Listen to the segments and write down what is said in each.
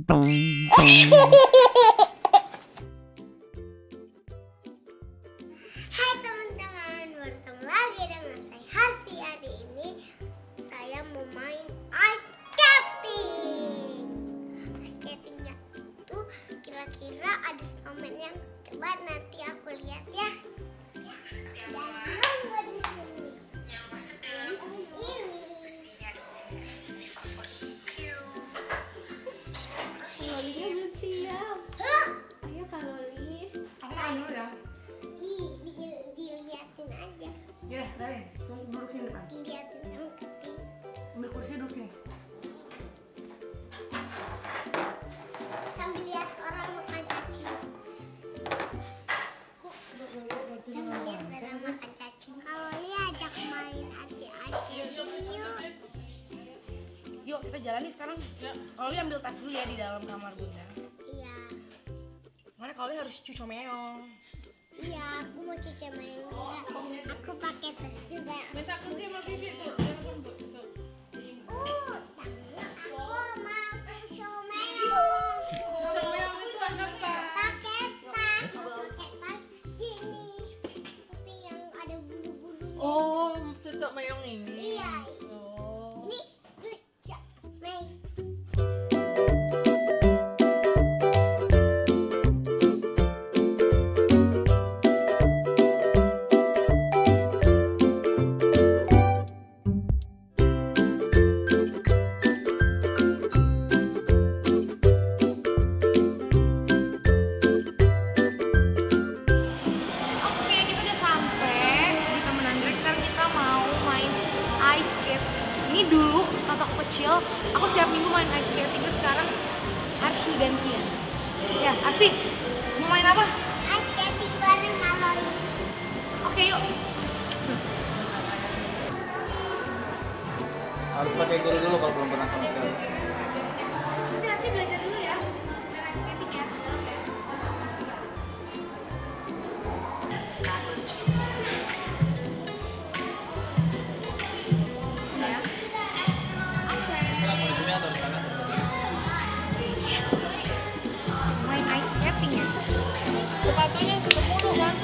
Hai teman-teman, bertemu lagi dengan saya Arsy. Hari ini saya mau main ice skating. Ice skatingnya itu kira-kira ada snowman yang coba nanti aku lihat ya. Dan nunggu di sini. Yang sedang Ini. pastinya ini favoritku. Lolinya belum siap. Ayo Kak Loli. Aku main dulu ya. Dilihatin aja. Ya, Bareng. Tunggu duduk sini depan. Dilihatin sama keting. Ambil kursi duduk sini. Sambil lihat orang makan cacing. Sambil lihat orang makan cacing. Kalau lihat ajak main adik-adik yuk. Yuk, kita jalan nih sekarang. Ya. Kalau ambil tas dulu ya di dalam kamar bunda. Iya. Mana kalau harus cuci meong. Iya, aku mau cuci main juga. Aku pakai tas juga. Minta kunci sama Bibi, so. Aku mau cuci main. Meong itu apa? Pakai tas gini. Tapi yang ada bulu-bulunya. Oh, cocok meong ini. Iya. Oh. Ini cuci main. Oke, kita udah sampai di Taman Anggrek. Sekarang kita mau main ice skate. Ini dulu waktu aku kecil, aku setiap minggu main ice skating. Terus sekarang Arsy gantian. Ya, Arsy, mau main apa? Ice skating bareng kalau Oke, yuk. Harus pakai guru dulu kalau belum pernah sama sekali. Nanti Arsy belajar dulu ya, main ice skating ya. Dalam ya. Sudah ya? Sekarang mau di sini atau di sana? Main ice skating ya. Sepatunya 10 kan?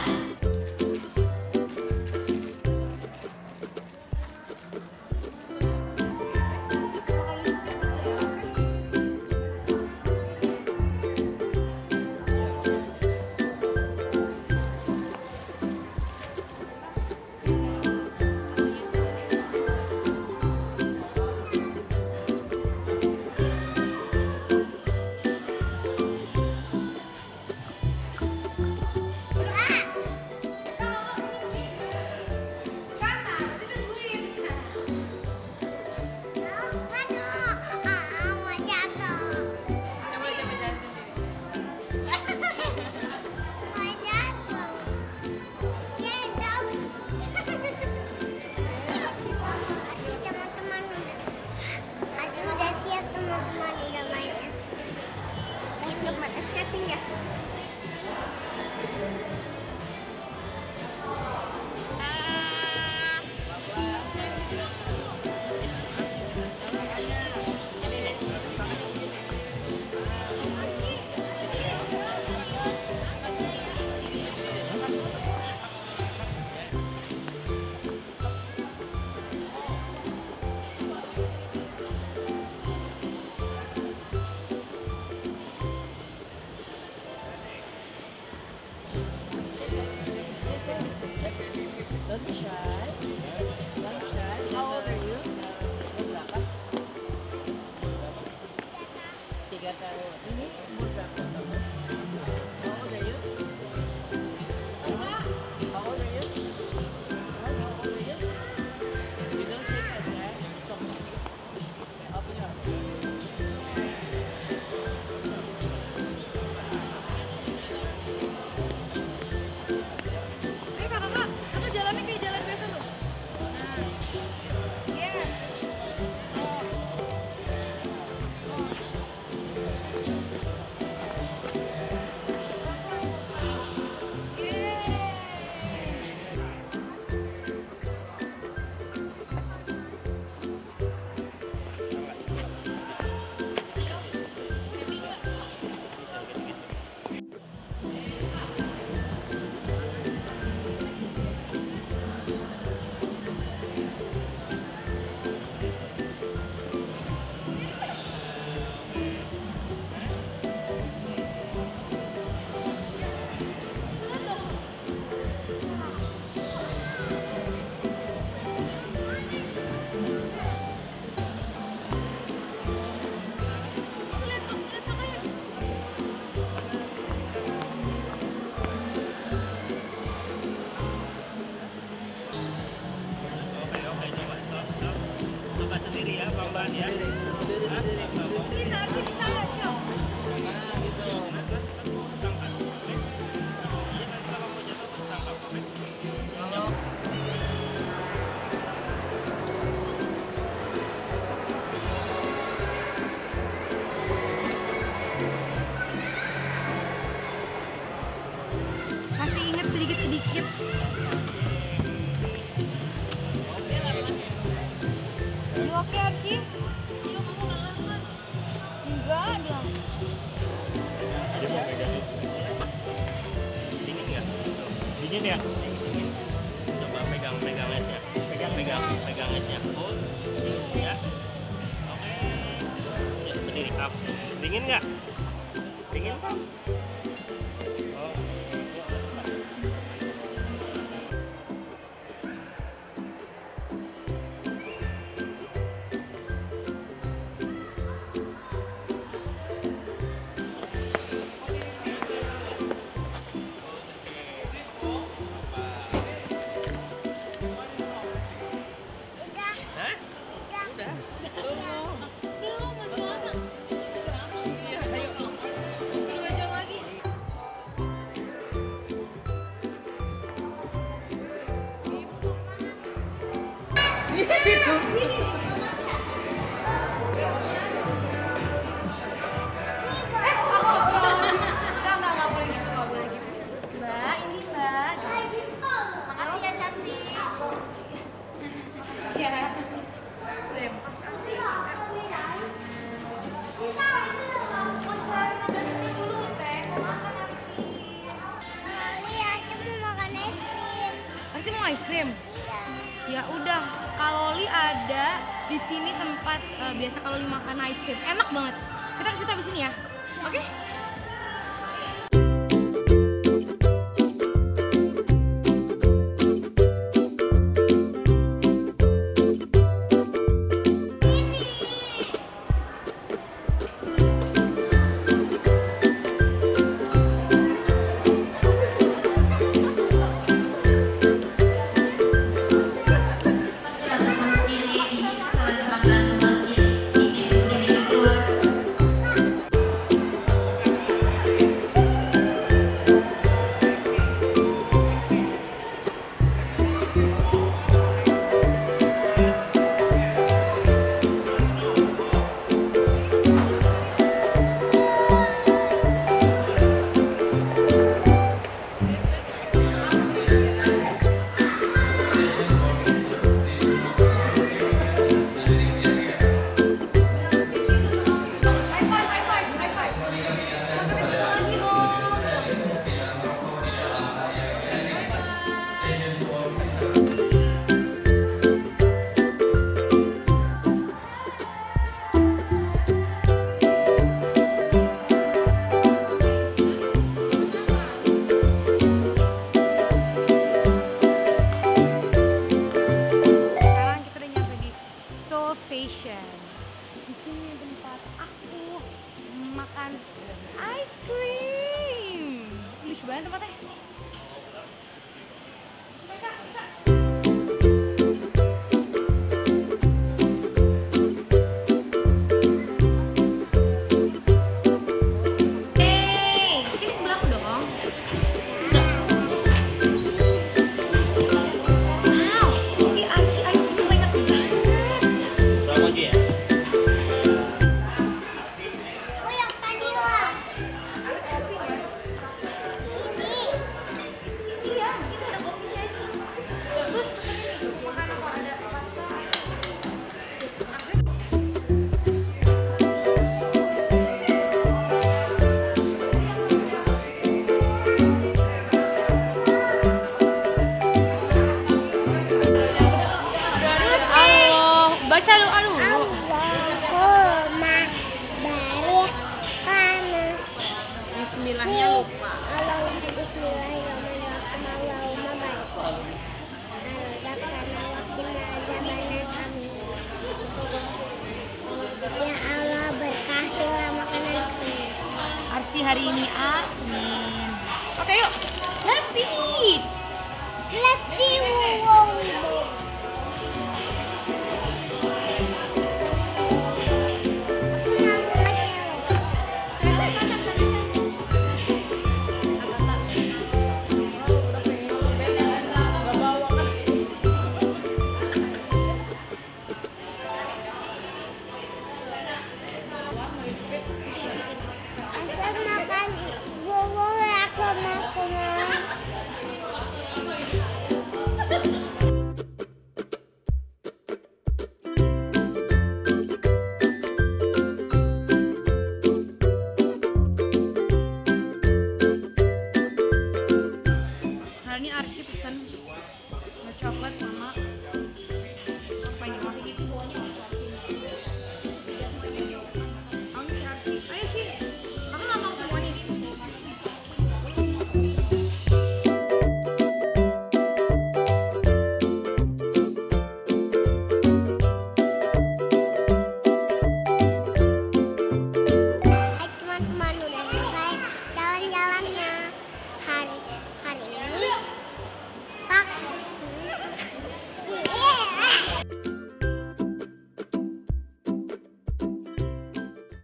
Siap main ice skating ya? How old are you? Berapa? 3 tahun. Ini umur berapa kamu? How old are you? How old are you? How old are you? You don't shake hands, right? So, okay, open your Kakak, apa jalannya kayak jalan biasa tuh? Iya. dingin ya? Coba pegang esnya. Pegang esnya. Oh, ya. Oke. Ya, berdiri up. Dingin nggak? Dingin kan? Oh, ya udah cepat. Hah? Udah. Belum, masih lama. Iya, ayo. Masih 2 jam lagi. Nggak boleh gitu, nggak boleh gitu. Mbak, ini Mbak. Makasih ya cantik. Ya. Lem. Arsy mau es krim? Ya udah, kalau Li ada di sini tempat biasa kalau Li makan es krim, enak banget. Kita ke situ habis ini ya, oke? Fashion. Di sini tempat aku makan ice cream. Lucu banget tempatnya. Hey, sini sebelahku dong. Wow, ini Arsy ice cream banyak banget. Ya. Oh, yang vanilla. Iya, itu ada kopinya ini. Terus ini makan apa ada pasta. Halo, baca doa dulu. Allahumma barik lana. Bismillahnya lupa. Allahumma bismillahirrahmanirrahim. Allahumma barik lana. Rabbana waqina adzabannar. Amin. Ya Allah, berkasilah makanan kami. Arsy hari ini, amin. Oke yuk, let's eat. Let's see